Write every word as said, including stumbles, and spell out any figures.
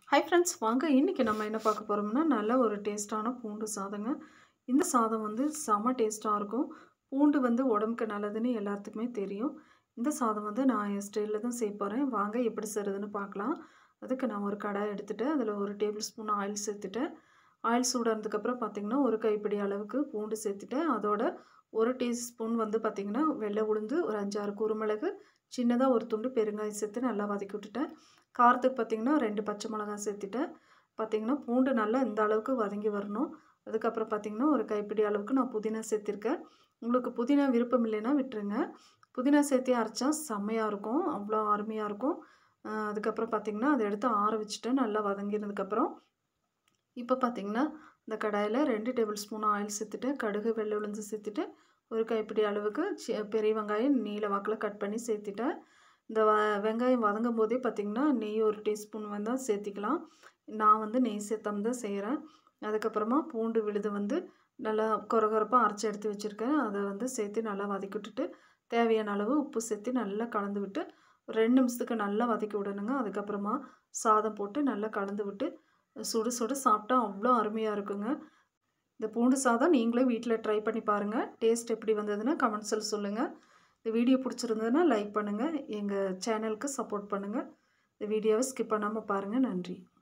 Hi friends, வாங்க இன்றைக்கி நம்ம என்ன பார்க்க போகிறோம்னா நல்ல ஒரு டேஸ்ட்டான பூண்டு சாதங்க. இந்த சாதம் வந்து செம டேஸ்ட்டாக இருக்கும். பூண்டு வந்து உடம்புக்கு நல்லதுன்னு எல்லாத்துக்குமே தெரியும். இந்த சாதம் வந்து நான் என் ஸ்டைலில் தான் செய்ய போகிறேன். வாங்க எப்படி செய்கிறதுன்னு பார்க்கலாம். அதுக்கு நான் ஒரு கடாய் எடுத்துகிட்டு அதில் ஒரு டேபிள் ஸ்பூன் ஆயில் சேர்த்துட்டேன். ஆயில் சூடானதுக்கப்புறம் பார்த்திங்கன்னா ஒரு கைப்பிடி அளவுக்கு பூண்டு சேர்த்துட்டேன். அதோட ஒரு டீஸ்பூன் வந்து பார்த்திங்கன்னா வெள்ளை உளுந்து, ஒரு அஞ்சாறு குறுமிளகு, சின்னதாக ஒரு துண்டு பெருங்காயம் சேர்த்து நல்லா வதக்கி விட்டுட்டேன். காரத்துக்கு பார்த்திங்கன்னா ரெண்டு பச்சை மிளகாய் சேர்த்துட்டேன். பார்த்திங்கன்னா பூண்டு நல்லா இந்த அளவுக்கு வதங்கி வரணும். அதுக்கப்புறம் பார்த்திங்கன்னா ஒரு கைப்பிடி அளவுக்கு நான் புதினா சேர்த்திருக்கேன். உங்களுக்கு புதினா விருப்பம் இல்லைன்னா விட்டுருங்க. புதினா சேர்த்து அரைச்சா செம்மையாக இருக்கும், அவ்வளோ அருமையாக இருக்கும். அதுக்கப்புறம் பார்த்திங்கன்னா அதை எடுத்து ஆற வச்சுட்டேன். நல்லா வதங்கினதுக்கப்புறம் இப்போ பார்த்திங்கன்னா இந்த கடாயில் ரெண்டு டேபிள் ஸ்பூன் ஆயில் சேர்த்துட்டு, கடுகு, வெள்ளை உளுந்து சேர்த்துட்டு, ஒரு கைப்பிடி அளவுக்கு சி பெரிய வெங்காயம் நீல வாக்கில் கட் பண்ணி சேர்த்துட்டேன். இந்த வ வெங்காயம் வதங்கும் போதே பார்த்திங்கன்னா நெய் ஒரு டீஸ்பூன் வந்தால் சேர்த்திக்கலாம். நான் வந்து நெய் சேர்த்தாம தான் செய்கிறேன். அதுக்கப்புறமா பூண்டு விழுது வந்து நல்லா கொரகொரப்பாக அரைச்சி எடுத்து வச்சுருக்கேன். அதை வந்து சேர்த்து நல்லா வதக்கி விட்டுட்டு தேவையான அளவு உப்பு சேர்த்து நல்லா கலந்து விட்டு ஒரு ரெண்டு நிமிஷத்துக்கு நல்லா வதக்கி விடணுங்க. அதுக்கப்புறமா சாதம் போட்டு நல்லா கலந்து விட்டு சுடு சுடு சாப்பிட்டா அவ்வளோ அருமையாக இருக்குங்க. இந்த பூண்டு சாதம் நீங்களே வீட்டில் ட்ரை பண்ணி பாருங்கள். டேஸ்ட் எப்படி வந்ததுன்னா கமெண்ட்ஸில் சொல்லுங்கள். இந்த வீடியோ பிடிச்சிருந்ததுன்னா லைக் பண்ணுங்கள். எங்கள் சேனலுக்கு சப்போர்ட் பண்ணுங்கள். இந்த வீடியோவை ஸ்கிப் பண்ணாமல் பாருங்கள். நன்றி.